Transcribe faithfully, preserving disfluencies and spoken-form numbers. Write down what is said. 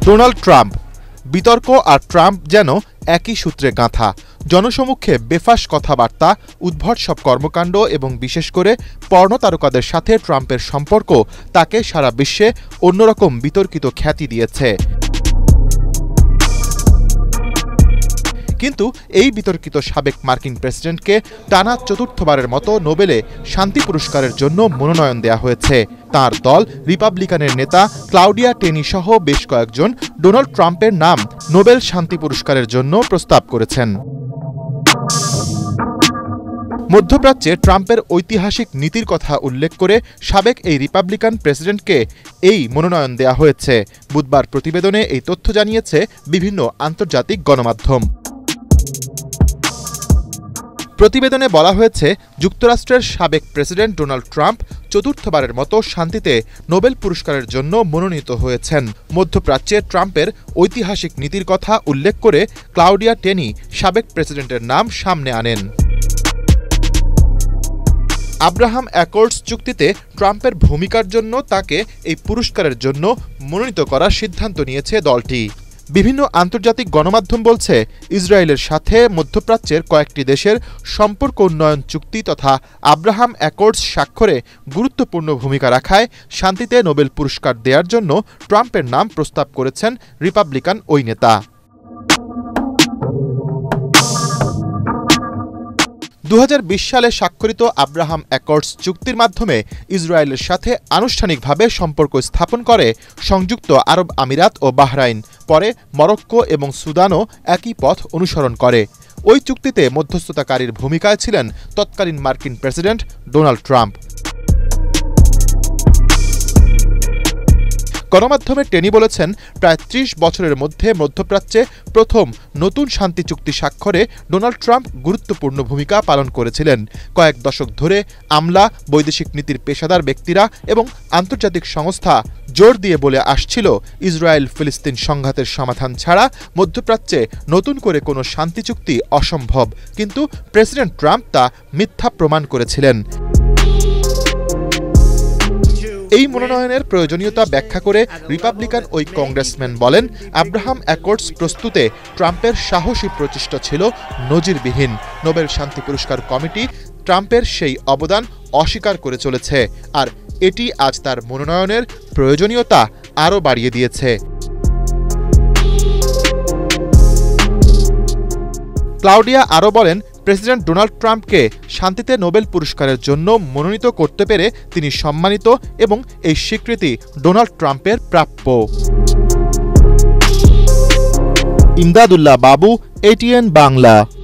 Donald Trump. বিতর্ক আর Trump যেন একই সূত্রে গাঁথা। জনসমক্ষে বেফাঁস কথাবার্তা, উদ্ভট সব কর্মকাণ্ড এবং বিশেষ করে পর্নো তারকাদের সাথে ট্রাম্পের সম্পর্ক তাকে সারা বিশ্বে অন্যরকম বিতর্কিত খ্যাতি দিয়েছে। কিন্তু এই বিতর্কিত সাবেক মার্কিন প্রেসিডেন্টকে টানা চতুর্থবারের মতো নোবেলে শান্তি পুরস্কারের জন্য মনোনয়ন দেয়া হয়েছে। তার দল রিপাবলিকানের নেতা ক্লাউডিয়া টেনি সহ বেশ কয়েকজন ডোনাল্ড ট্রাম্পের নাম নোবেল শান্তি পুরস্কারের জন্য প্রস্তাব করেছেন। মধ্যপ্রাচ্যে ট্রাম্পের ঐতিহাসিক নীতির কথা উল্লেখ করে সাবেক এই রিপাবলিকান প্রেসিডেন্টকে এই মনোনয়ন দেয়া হয়েছে। বুধবার প্রতিবেদনে এই তথ্য জানিয়েছে বিভিন্ন আন্তর্জাতিক গণমাধ্যম। প্রতিবেদনে বলা হয়েছে, যুক্তরাষ্ট্রের সাবেক প্রেসিডেন্ট ডোনাল্ড ট্রাম্প চতুর্থবারের মতো শান্তিতে নোবেল পুরস্কারের জন্য মনোনীত হয়েছেন। মধ্যপ্রাচ্যে ট্রাম্পের ঐতিহাসিক নীতির কথা উল্লেখ করে ক্লাউডিয়া টেনি সাবেক প্রেসিডেন্টের নাম সামনে আনেন। আব্রাহাম অ্যাকর্ডস চুক্তিতে ট্রাম্পের ভূমিকার জন্য তাকে এই পুরস্কারের জন্য মনোনীত করার সিদ্ধান্ত নিয়েছে দলটি। বিভিন্ন আন্তর্জাতিক গণমাধ্যম বলছে, ইসরায়েলের সাথে মধ্যপ্রাচ্যের কয়েকটি দেশের সম্পর্ক উন্নয়ন চুক্তি তথা আব্রাহাম অ্যাকর্ডস স্বাক্ষরে গুরুত্বপূর্ণ ভূমিকা রাখায় শান্তিতে নোবেল পুরস্কার দেওয়ার জন্য ট্রাম্পের নাম প্রস্তাব করেছেন রিপাবলিকান ওই নেতা। দু হাজার বিশ সালে স্বাক্ষরিত আব্রাহাম অ্যাকর্ডস চুক্তির মাধ্যমে ইসরায়েলের সাথে আনুষ্ঠানিকভাবে সম্পর্ক স্থাপন করে সংযুক্ত আরব আমিরাত ও বাহরাইন। পরে মরক্কো এবং সুদানও একই পথ অনুসরণ করে। ওই চুক্তিতে মধ্যস্থতাকারীর ভূমিকায় ছিলেন তৎকালীন মার্কিন প্রেসিডেন্ট ডোনাল্ড ট্রাম্প। গণমাধ্যমে টেনি বলেছেন, প্রায় ত্রিশ বছরের মধ্যে মধ্যপ্রাচ্যে প্রথম নতুন শান্তি চুক্তি স্বাক্ষরে ডোনাল্ড ট্রাম্প গুরুত্বপূর্ণ ভূমিকা পালন করেছিলেন। কয়েক দশক ধরে আমলা, বৈদেশিক নীতির পেশাদার ব্যক্তিরা এবং আন্তর্জাতিক সংস্থা জোর দিয়ে বলে আসছিল, ইসরায়েল ফিলিস্তিন সংঘাতের সমাধান ছাড়া মধ্যপ্রাচ্যে নতুন করে কোনো শান্তি চুক্তি অসম্ভব। কিন্তু প্রেসিডেন্ট ট্রাম্প তা মিথ্যা প্রমাণ করেছিলেন। এই মনোনয়নের প্রয়োজনীয়তা ব্যাখ্যা করে রিপাবলিকান ওই কংগ্রেসম্যান বলেন, আব্রাহাম অ্যাকর্ডস প্রস্তুতে ট্রাম্পের সাহসী প্রচেষ্টা ছিল নজিরবিহীন। নোবেল শান্তি পুরস্কার কমিটি ট্রাম্পের সেই অবদান অস্বীকার করে চলেছে, আর এটি আজ তার মনোনয়নের প্রয়োজনীয়তা আরও বাড়িয়ে দিয়েছে। ক্লাউডিয়া আরও বলেন, প্রেসিডেন্ট ডোনাল্ড ট্রাম্পকে শান্তিতে নোবেল পুরস্কারের জন্য মনোনীত করতে পেরে তিনি সম্মানিত এবং এই স্বীকৃতি ডোনাল্ড ট্রাম্পের প্রাপ্য। ইমদাদুল্লাহ বাবু, এটিএন বাংলা।